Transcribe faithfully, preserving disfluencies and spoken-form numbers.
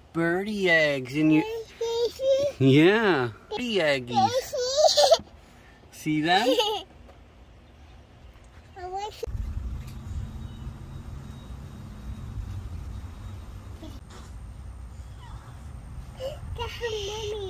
birdie eggs in your... Yeah, birdie eggies. See them? Mommy.